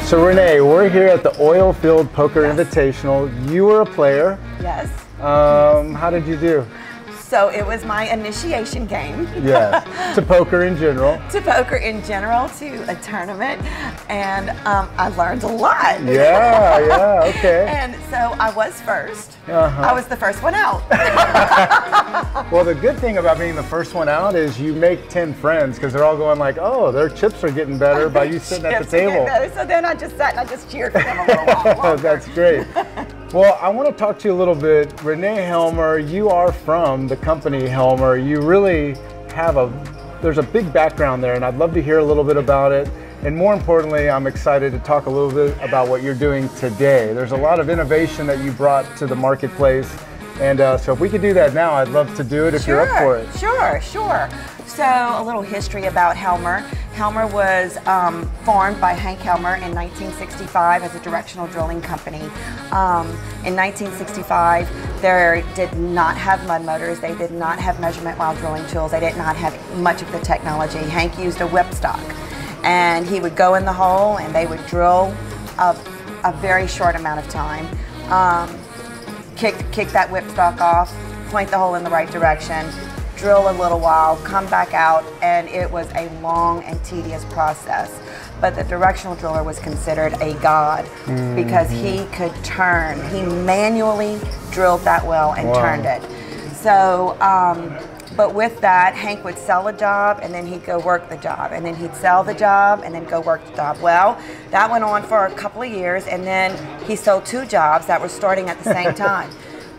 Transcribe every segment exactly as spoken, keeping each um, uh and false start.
So Renee, we're here at the Oilfield Poker yes. Invitational. You were a player. Yes. Um, how did you do? So it was my initiation game. Yeah, to poker in general. To poker in general, to a tournament, and um, I learned a lot. Yeah, yeah, okay. And so I was first. Uh-huh. I was the first one out. Well, the good thing about being the first one out is you make ten friends because they're all going like, oh, their chips are getting better by you sitting at the table. So then I just sat and I just cheered for them a little while longer. That's great. Well, I want to talk to you a little bit. Renee Helmer, you are from the company Helmer. You really have a, there's a big background there, and I'd love to hear a little bit about it. And more importantly, I'm excited to talk a little bit about what you're doing today. There's a lot of innovation that you brought to the marketplace. And uh, so if we could do that now, I'd love to do it if sure, you're up for it. Sure, sure. So a little history about Helmer. Helmer was um, formed by Hank Helmer in nineteen sixty-five as a directional drilling company. Um, in nineteen sixty-five, they did not have mud motors. They did not have measurement while drilling tools. They did not have much of the technology. Hank used a whipstock, and he would go in the hole and they would drill a, a very short amount of time. Um, kick, kick that whipstock off, point the hole in the right direction, drill a little while, come back out, and it was a long and tedious process. But the directional driller was considered a god mm-hmm. because he could turn. He manually drilled that well and wow. turned it. So, um, but with that, Hank would sell a job and then he'd go work the job, and then he'd sell the job and then go work the job. Well, that went on for a couple of years, and then he sold two jobs that were starting at the same time.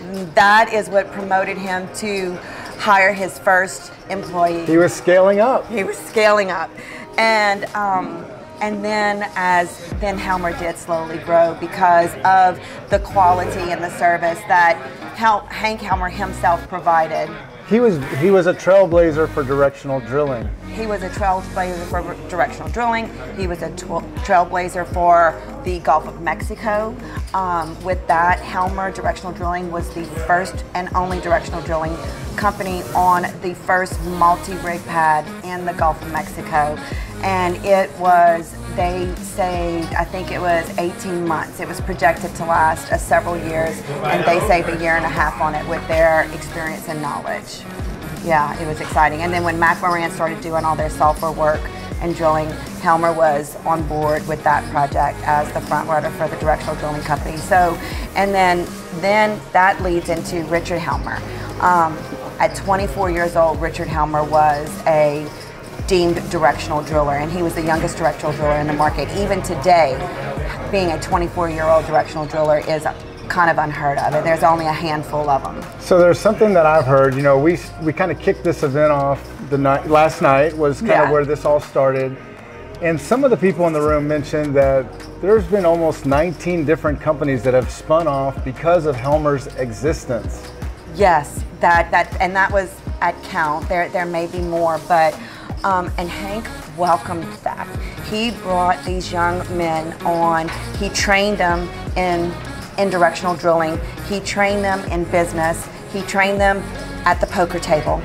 That is what promoted him to hire his first employee. He was scaling up. He was scaling up. And um, and then as then Helmer did slowly grow because of the quality and the service that Hel Hank Helmer himself provided. He was he was a trailblazer for directional drilling. He was a trailblazer for directional drilling. He was a trailblazer for the Gulf of Mexico. Um, with that, Helmer Directional Drilling was the first and only directional drilling company on the first multi-rig pad in the Gulf of Mexico. And it was, they saved, I think it was eighteen months. It was projected to last uh, several years, and they saved a year and a half on it with their experience and knowledge. Yeah, it was exciting. And then when Mac Moran started doing all their software work and drilling, Helmer was on board with that project as the front runner for the directional drilling company. So, and then, then that leads into Richard Helmer. Um, at twenty-four years old, Richard Helmer was a deemed directional driller, and he was the youngest directional driller in the market. Even today, being a twenty-four-year-old directional driller is kind of unheard of, and there's only a handful of them. So there's something that I've heard, you know, we we kind of kicked this event off the night, last night was kind yeah. of where this all started, and some of the people in the room mentioned that there's been almost nineteen different companies that have spun off because of Helmer's existence. Yes, that, that and that was at count. There, there may be more, but Um, and Hank welcomed that. He brought these young men on. He trained them in, in directional drilling. He trained them in business. He trained them at the poker table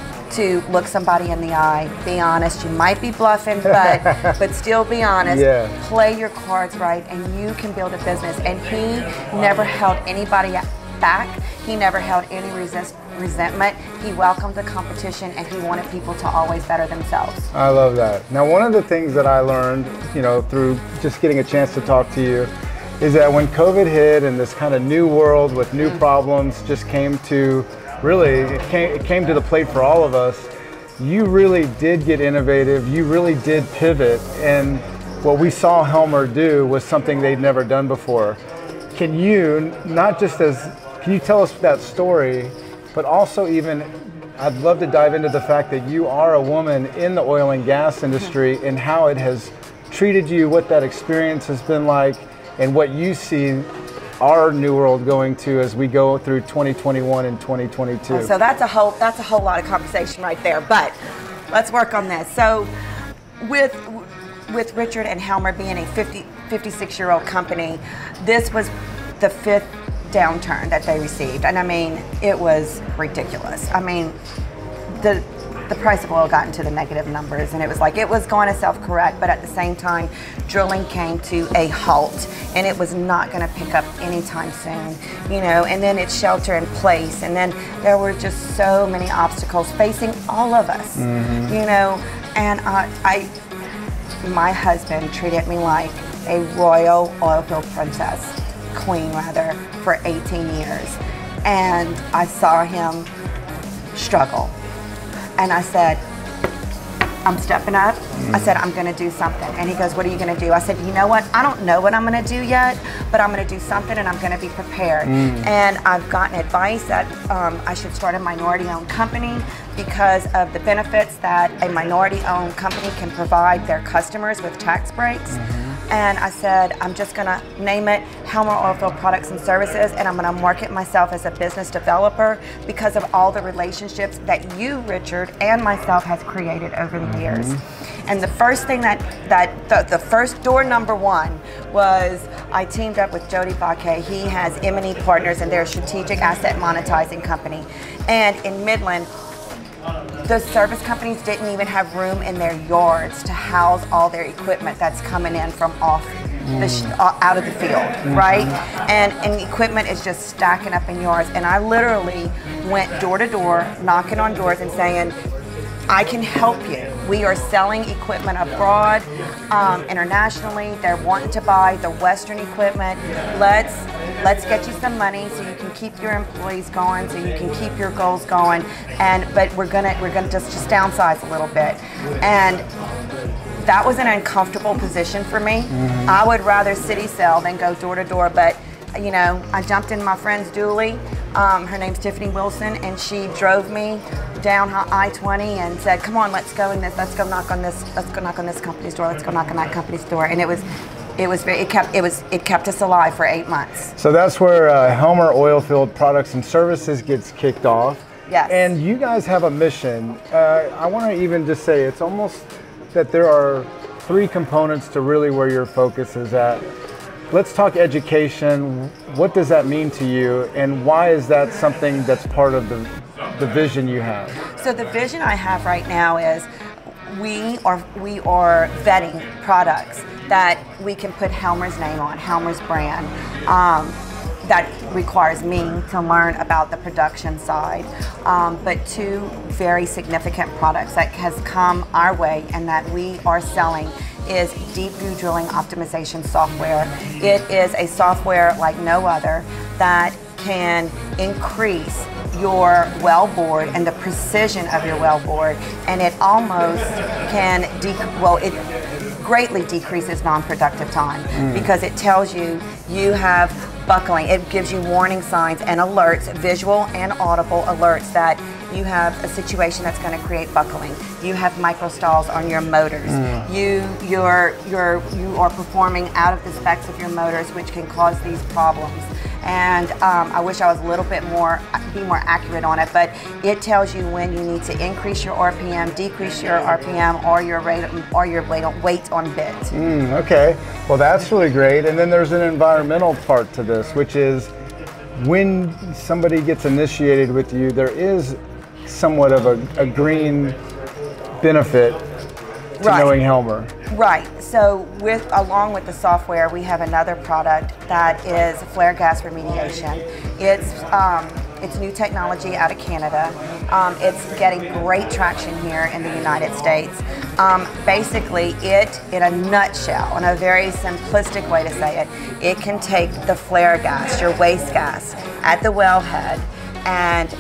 to look somebody in the eye, be honest. You might be bluffing, but but still be honest. Yeah. Play your cards right, and you can build a business. And he never held anybody back. He never held any resist, resentment. He welcomed the competition, and he wanted people to always better themselves. I love that. Now, one of the things that I learned, you know, through just getting a chance to talk to you, is that when COVID hit and this kind of new world with new mm-hmm. problems just came to, really, it came, it came to the plate for all of us, you really did get innovative. You really did pivot, and what we saw Helmer do was something they'd never done before. Can you, not just as, can you tell us that story, but also even, I'd love to dive into the fact that you are a woman in the oil and gas industry and how it has treated you, what that experience has been like, and what you see our new world going to as we go through twenty twenty-one and twenty twenty-two. Oh, so that's a whole, that's a whole lot of conversation right there, but let's work on this. So with, with Richard and Helmer being a fifty, fifty-six-year-old company, this was the fifth downturn that they received, and I mean, it was ridiculous. I mean, the the price of oil got into the negative numbers, and it was like it was going to self-correct, but at the same time, drilling came to a halt, and it was not going to pick up anytime soon, you know, and then it's shelter in place, and then there were just so many obstacles facing all of us, mm-hmm. you know, and uh, I, my husband treated me like a royal oil field princess, queen rather, for eighteen years, and I saw him struggle. And I said, I'm stepping up. Mm. I said, I'm gonna do something. And he goes, what are you gonna do? I said, you know what? I don't know what I'm gonna do yet, but I'm gonna do something and I'm gonna be prepared. Mm. And I've gotten advice that um, I should start a minority-owned company because of the benefits that a minority-owned company can provide their customers with tax breaks. Mm-hmm. And I said, I'm just gonna name it Helmer Oilfield Products and Services, and I'm gonna market myself as a business developer because of all the relationships that you, Richard, and myself has created over the years. Mm-hmm. And the first thing that, that the, the first door number one was I teamed up with Jody Baquet. He has M and E Partners, and they're a strategic asset monetizing company. And in Midland, the service companies didn't even have room in their yards to house all their equipment that's coming in from off the sh uh, out of the field, mm-hmm. right? And and equipment is just stacking up in yards. And I literally went door to door, knocking on doors and saying, I can help you. We are selling equipment abroad, um, internationally. They're wanting to buy the Western equipment. Let's let's get you some money so you can keep your employees going, so you can keep your goals going. And but we're gonna we're gonna just just downsize a little bit. And that was an uncomfortable position for me. Mm-hmm. I would rather city sell than go door to door. But you know, I jumped in my friend's dually. Um, her name's Tiffany Wilson, and she drove me down I twenty and said, "Come on, let's go in this. Let's go knock on this. Let's go knock on this company's door. Let's go knock on that company's door." And it was, it was very. It kept. It was. It kept us alive for eight months. So that's where uh, Helmer Oilfield Products and Services gets kicked off. Yes. And you guys have a mission. Uh, I want to even just say it's almost that there are three components to really where your focus is at. Let's talk education. What does that mean to you, and why is that something that's part of the, the vision you have? So the vision I have right now is we are we are vetting products that we can put Helmer's name on, Helmer's brand. Um, that requires me to learn about the production side, um, but two very significant products that has come our way and that we are selling is Deep View Drilling Optimization Software. It is a software like no other that can increase your well bore and the precision of your well bore, and it almost can, de well, it greatly decreases non-productive time mm. because it tells you you have buckling. It gives you warning signs and alerts, visual and audible alerts that you have a situation that's going to create buckling. You have microstalls on your motors. Mm. You you're you're you are performing out of the specs of your motors, which can cause these problems. And um, I wish I was a little bit more be more accurate on it, but it tells you when you need to increase your R P M, decrease your R P M, or your rate or your weight on bit. Mm, okay, well that's really great. And then there's an environmental part to this, which is when somebody gets initiated with you, there is somewhat of a, a green benefit to right. knowing Helmer. Right. So with along with the software, we have another product that is flare gas remediation. It's um, it's new technology out of Canada. Um, it's getting great traction here in the United States. Um, basically, it, in a nutshell, in a very simplistic way to say it, it can take the flare gas, your waste gas, at the wellhead, and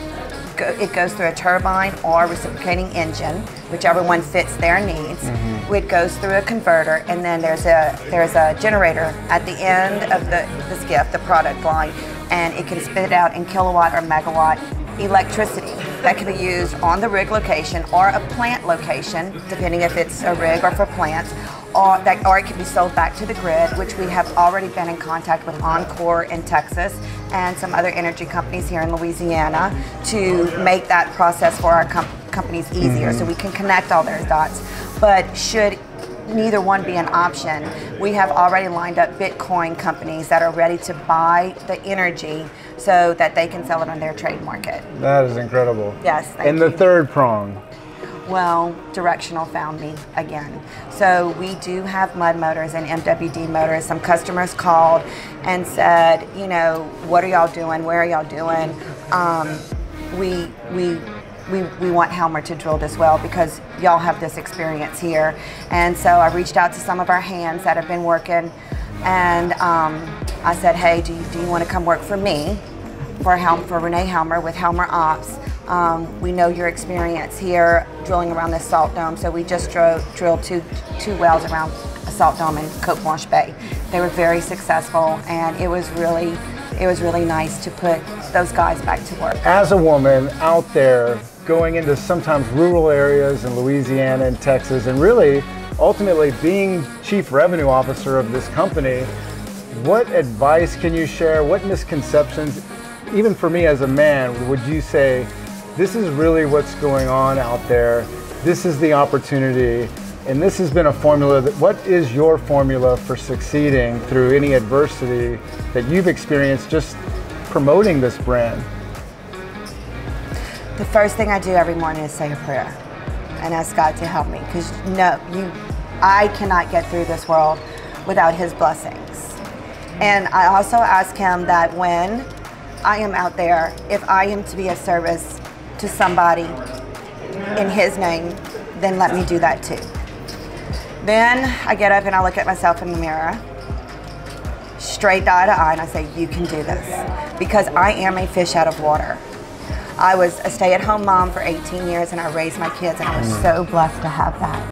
it goes through a turbine or a reciprocating engine, whichever one fits their needs. Mm-hmm. It goes through a converter, and then there's a there's a generator at the end of the, the skiff, the product line, and it can spit out in kilowatt or megawatt electricity that can be used on the rig location or a plant location, depending if it's a rig or for plants, or, that, or it can be sold back to the grid, which we have already been in contact with Encore in Texas and some other energy companies here in Louisiana to make that process for our com companies easier, mm-hmm. so we can connect all those dots. But should neither one be an option, we have already lined up Bitcoin companies that are ready to buy the energy so that they can sell it on their trade market. That is incredible. Yes, thank and you. the third prong? well, Directional found me again. So we do have Mudd Motors and M W D Motors. Some customers called and said, you know, what are y'all doing? Where are y'all doing? Um, we, we, we, we want Helmer to drill this well because y'all have this experience here. And so I reached out to some of our hands that have been working, and um, I said, hey, do you, do you want to come work for me, for, Helm, for Renee Helmer with Helmer Ops? Um, we know your experience here drilling around this salt dome, so we just drove, drilled two, two wells around a salt dome in Cote Blanche Bay. They were very successful, and it was really, it was really nice to put those guys back to work. As a woman out there going into sometimes rural areas in Louisiana and Texas, and really ultimately being chief revenue officer of this company, what advice can you share? What misconceptions, even for me as a man, would you say, this is really what's going on out there, this is the opportunity, and this has been a formula that, what is your formula for succeeding through any adversity that you've experienced just promoting this brand? The first thing I do every morning is say a prayer and ask God to help me, because no, you, I cannot get through this world without His blessings. And I also ask Him that when I am out there, if I am to be of service to somebody in His name, then let me do that too. Then I get up and I look at myself in the mirror, straight eye to eye, and I say, you can do this. Because I am a fish out of water. I was a stay-at-home mom for eighteen years, and I raised my kids, and I was so blessed to have that.